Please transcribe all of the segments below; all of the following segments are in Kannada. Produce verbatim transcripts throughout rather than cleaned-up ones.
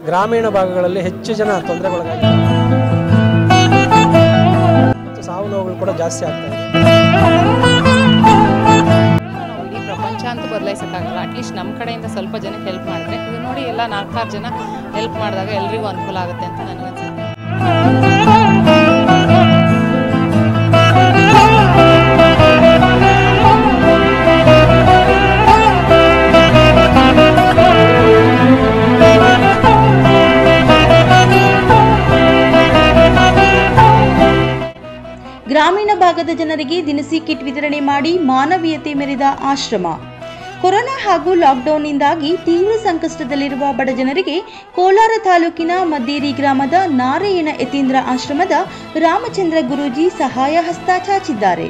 ಗ್ರಾಮೀಣ ಭಾಗಗಳಲ್ಲಿ ಹೆಚ್ಚು ಜನ ತೊಂದರೆಗೊಳಗಾಗಿದ್ದಾರೆ. ಸಾವು ನೋವುಗಳು ಕೂಡ ಜಾಸ್ತಿ ಆಗ್ತಾ ಇದೆ. ಇಡೀ ಪ್ರಪಂಚ ಅಂತೂ ಬದಲಾಯಿಸೋಕ್ಕಾಗಲ್ಲ. ಅಟ್ಲೀಸ್ಟ್ ನಮ್ಮ ಕಡೆಯಿಂದ ಸ್ವಲ್ಪ ಜನಕ್ಕೆ ಹೆಲ್ಪ್ ಮಾಡಿದ್ರೆ ಇದು ನೋಡಿ ಎಲ್ಲ ನಾಲ್ಕಾರು ಜನ ಹೆಲ್ಪ್ ಮಾಡಿದಾಗ ಎಲ್ರಿಗೂ ಅನುಕೂಲ ಆಗುತ್ತೆ ಅಂತ ನನಗನ್ಸುತ್ತೆ. ಗ್ರಾಮೀಣ ಭಾಗದ ಜನರಿಗೆ ದಿನಸಿ ಕಿಟ್ ವಿತರಣೆ ಮಾಡಿ ಮಾನವೀಯತೆ ಮೆರೆದ ಆಶ್ರಮ. ಕೊರೋನಾ ಹಾಗೂ ಲಾಕ್ಡೌನ್ನಿಂದಾಗಿ ತೀವ್ರ ಸಂಕಷ್ಟದಲ್ಲಿರುವ ಬಡ ಜನರಿಗೆ ಕೋಲಾರ ತಾಲೂಕಿನ ಮದ್ದೇರಿ ಗ್ರಾಮದ ನಾರಾಯಣ ಯತೀಂದ್ರ ಆಶ್ರಮದ ರಾಮಚಂದ್ರ ಗುರೂಜಿ ಸಹಾಯ ಹಸ್ತ ಚಾಚಿದ್ದಾರೆ.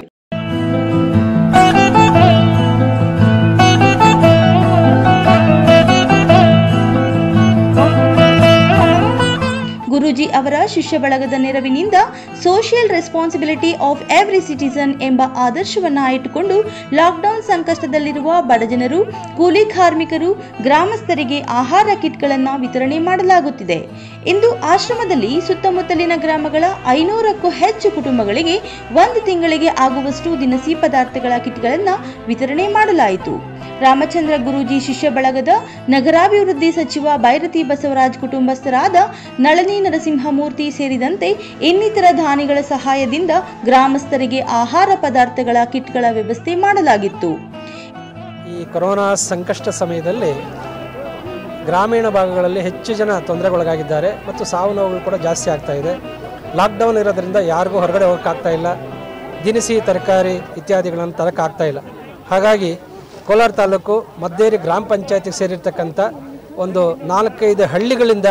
ಗುರೂಜಿ ಅವರ ಶಿಷ್ಯ ಬಳಗದ ನೆರವಿನಿಂದ social responsibility of every citizen ಎಂಬ ಆದರ್ಶವನ್ನ ಇಟ್ಟುಕೊಂಡು ಲಾಕ್ಡೌನ್ ಸಂಕಷ್ಟದಲ್ಲಿರುವ ಬಡಜನರು, ಕೂಲಿ ಕಾರ್ಮಿಕರು, ಗ್ರಾಮಸ್ಥರಿಗೆ ಆಹಾರ ಕಿಟ್ಗಳನ್ನು ವಿತರಣೆ ಮಾಡಲಾಗುತ್ತಿದೆ. ಇಂದು ಆಶ್ರಮದಲ್ಲಿ ಸುತ್ತಮುತ್ತಲಿನ ಗ್ರಾಮಗಳ ಐನೂರಕ್ಕೂ ಹೆಚ್ಚು ಕುಟುಂಬಗಳಿಗೆ ಒಂದು ತಿಂಗಳಿಗೆ ಆಗುವಷ್ಟು ದಿನಸಿ ಪದಾರ್ಥಗಳ ಕಿಟ್ಗಳನ್ನು ವಿತರಣೆ ಮಾಡಲಾಯಿತು. ರಾಮಚಂದ್ರ ಗುರೂಜಿ ಶಿಷ್ಯ ಬಳಗದ ನಗರಾಭಿವೃದ್ಧಿ ಸಚಿವ ಬೈರತಿ ಬಸವರಾಜ್ ಕುಟುಂಬಸ್ಥರಾದ ನಳನಿ ನರಸಿಂಹಮೂರ್ತಿ ಸೇರಿದಂತೆ ಇನ್ನಿತರ ದಾನಿಗಳ ಸಹಾಯದಿಂದ ಗ್ರಾಮಸ್ಥರಿಗೆ ಆಹಾರ ಪದಾರ್ಥಗಳ ಕಿಟ್ಗಳ ವ್ಯವಸ್ಥೆ ಮಾಡಲಾಗಿತ್ತು. ಈ ಕೊರೋನಾ ಸಂಕಷ್ಟ ಸಮಯದಲ್ಲಿ ಗ್ರಾಮೀಣ ಭಾಗಗಳಲ್ಲಿ ಹೆಚ್ಚು ಜನ ತೊಂದರೆಗೊಳಗಾಗಿದ್ದಾರೆ ಮತ್ತು ಸಾವು ನೋವುಗಳು ಕೂಡ ಜಾಸ್ತಿ ಆಗ್ತಾ ಇದೆ. ಲಾಕ್ಡೌನ್ ಇರೋದ್ರಿಂದ ಯಾರಿಗೂ ಹೊರಗಡೆ ಹೋಗೋಕ್ಕಾಗ್ತಾ ಇಲ್ಲ, ದಿನಸಿ ತರಕಾರಿ ಇತ್ಯಾದಿಗಳನ್ನು ತರಕ್ಕಾಗ್ತಾ ಇಲ್ಲ. ಹಾಗಾಗಿ ಕೋಲಾರ ತಾಲೂಕು ಮದ್ದೇರಿ ಗ್ರಾಮ ಪಂಚಾಯತಿಗೆ ಸೇರಿರ್ತಕ್ಕಂಥ ಒಂದು ನಾಲ್ಕೈದು ಹಳ್ಳಿಗಳಿಂದ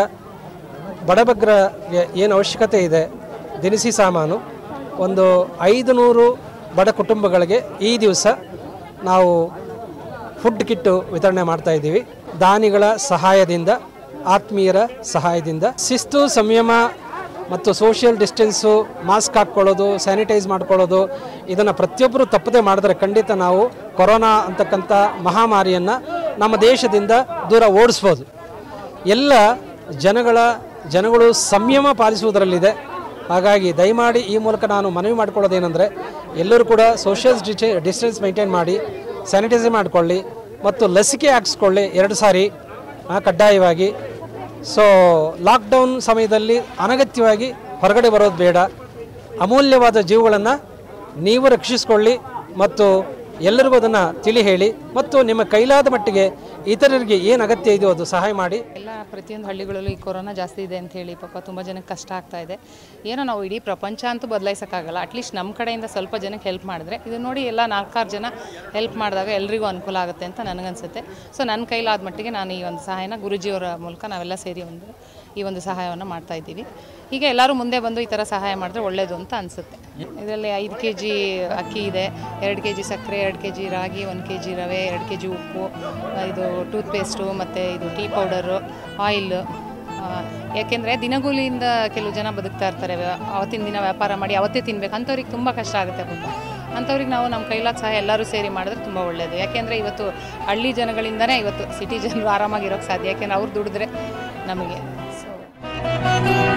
ಬಡಬಗ್ಗರಿಗೆ ಏನು ಅವಶ್ಯಕತೆ ಇದೆ ದಿನಸಿ ಸಾಮಾನು ಒಂದು ಐದು ನೂರು ಬಡ ಕುಟುಂಬಗಳಿಗೆ ಈ ದಿವಸ ನಾವು ಫುಡ್ ಕಿಟ್ಟು ವಿತರಣೆ ಮಾಡ್ತಾ ಇದ್ದೀವಿ. ದಾನಿಗಳ ಸಹಾಯದಿಂದ, ಆತ್ಮೀಯರ ಸಹಾಯದಿಂದ ಶಿಸ್ತು, ಸಂಯಮ ಮತ್ತು ಸೋಷಿಯಲ್ ಡಿಸ್ಟೆನ್ಸು, ಮಾಸ್ಕ್ ಹಾಕ್ಕೊಳ್ಳೋದು, ಸ್ಯಾನಿಟೈಸ್ ಮಾಡ್ಕೊಳ್ಳೋದು, ಇದನ್ನು ಪ್ರತಿಯೊಬ್ಬರು ತಪ್ಪದೆ ಮಾಡಿದ್ರೆ ಖಂಡಿತ ನಾವು ಕೊರೋನಾ ಅಂತಕ್ಕಂಥ ಮಹಾಮಾರಿಯನ್ನು ನಮ್ಮ ದೇಶದಿಂದ ದೂರ ಓಡಿಸ್ಬೋದು. ಎಲ್ಲ ಜನಗಳ ಜನಗಳು ಸಂಯಮ ಪಾಲಿಸುವುದರಲ್ಲಿದೆ. ಹಾಗಾಗಿ ದಯಮಾಡಿ ಈ ಮೂಲಕ ನಾನು ಮನವಿ ಮಾಡಿಕೊಳ್ಳೋದೇನೆಂದರೆ ಎಲ್ಲರೂ ಕೂಡ ಸೋಷಿಯಲ್ ಡಿಸ್ಟೆನ್ಸ್ ಮೇಂಟೈನ್ ಮಾಡಿ, ಸ್ಯಾನಿಟೈಸ್ ಮಾಡಿಕೊಳ್ಳಿ ಮತ್ತು ಲಸಿಕೆ ಹಾಕಿಸ್ಕೊಳ್ಳಿ ಎರಡು ಸಾರಿ ಕಡ್ಡಾಯವಾಗಿ. ಸೊ ಲಾಕ್ಡೌನ್ ಸಮಯದಲ್ಲಿ ಅನಗತ್ಯವಾಗಿ ಹೊರಗಡೆ ಬರೋದು ಬೇಡ. ಅಮೂಲ್ಯವಾದ ಜೀವಗಳನ್ನು ನೀವು ರಕ್ಷಿಸಿಕೊಳ್ಳಿ ಮತ್ತು ಎಲ್ಲರಿಗೂ ಅದನ್ನು ತಿಳಿ ಹೇಳಿ ಮತ್ತು ನಿಮ್ಮ ಕೈಲಾದ ಮಟ್ಟಿಗೆ ಇತರರಿಗೆ ಏನು ಅಗತ್ಯ ಇದೆಯೋ ಅದು ಸಹಾಯ ಮಾಡಿ. ಎಲ್ಲ ಪ್ರತಿಯೊಂದು ಹಳ್ಳಿಗಳಲ್ಲೂ ಈ ಕೊರೋನಾ ಜಾಸ್ತಿ ಇದೆ ಅಂತ ಹೇಳಿ ಪಾಪ ತುಂಬ ಜನಕ್ಕೆ ಕಷ್ಟ ಆಗ್ತಾ ಇದೆ. ಏನೋ ನಾವು ಇಡೀ ಪ್ರಪಂಚ ಅಂತೂ ಬದಲಾಯಿಸೋಕ್ಕಾಗಲ್ಲ. ಅಟ್ಲೀಸ್ಟ್ ನಮ್ಮ ಕಡೆಯಿಂದ ಸ್ವಲ್ಪ ಜನಕ್ಕೆ ಹೆಲ್ಪ್ ಮಾಡಿದ್ರೆ ಇದು ನೋಡಿ ಎಲ್ಲ ನಾಲ್ಕಾರು ಜನ ಹೆಲ್ಪ್ ಮಾಡಿದಾಗ ಎಲ್ರಿಗೂ ಅನುಕೂಲ ಆಗುತ್ತೆ ಅಂತ ನನಗನ್ಸುತ್ತೆ. ಸೊ ನನ್ನ ಕೈಲಾದ ಮಟ್ಟಿಗೆ ನಾನು ಈ ಒಂದು ಸಹಾಯನ ಗುರೂಜಿಯವರ ಮೂಲಕ ನಾವೆಲ್ಲ ಸೇರಿ ಒಂದು ಈ ಒಂದು ಸಹಾಯವನ್ನು ಮಾಡ್ತಾ ಇದ್ದೀವಿ. ಹೀಗೆ ಎಲ್ಲರೂ ಮುಂದೆ ಬಂದು ಈ ಥರ ಸಹಾಯ ಮಾಡಿದ್ರೆ ಒಳ್ಳೆಯದು ಅಂತ ಅನಿಸುತ್ತೆ. ಇದರಲ್ಲಿ ಐದು ಕೆ ಜಿ ಅಕ್ಕಿ ಇದೆ, ಎರಡು ಕೆ ಜಿ ಸಕ್ಕರೆ, ಎರಡು ಕೆ ಜಿ ರಾಗಿ, ಒಂದು ಕೆ ಜಿ ರವೆ, ಎರಡು ಕೆ ಜಿ ಉಪ್ಪು, ಇದು ಟೂತ್ಪೇಸ್ಟು ಮತ್ತು ಇದು ಟೀ ಪೌಡರು, ಆಯಿಲ್. ಯಾಕೆಂದರೆ ದಿನಗೂಲಿಯಿಂದ ಕೆಲವು ಜನ ಬದುಕ್ತಾ ಇರ್ತಾರೆ. ಅವತ್ತಿನ ದಿನ ವ್ಯಾಪಾರ ಮಾಡಿ ಅವತ್ತೇ ತಿನ್ಬೇಕು, ಅಂಥವ್ರಿಗೆ ತುಂಬ ಕಷ್ಟ ಆಗುತ್ತೆ ಪಾಪ. ಅಂಥವ್ರಿಗೆ ನಾವು ನಮ್ಮ ಕೈಲಾದ ಸಹಾಯ ಎಲ್ಲರೂ ಸೇರಿ ಮಾಡಿದ್ರೆ ತುಂಬ ಒಳ್ಳೆಯದು. ಯಾಕೆಂದರೆ ಇವತ್ತು ಹಳ್ಳಿ ಜನಗಳಿಂದನೇ ಇವತ್ತು ಸಿಟಿ ಜನರು ಆರಾಮಾಗಿರೋಕ್ಕೆ ಸಾಧ್ಯ. ಯಾಕೆಂದರೆ ಅವ್ರು ದುಡಿದ್ರೆ ನಮಗೆ ಸೊ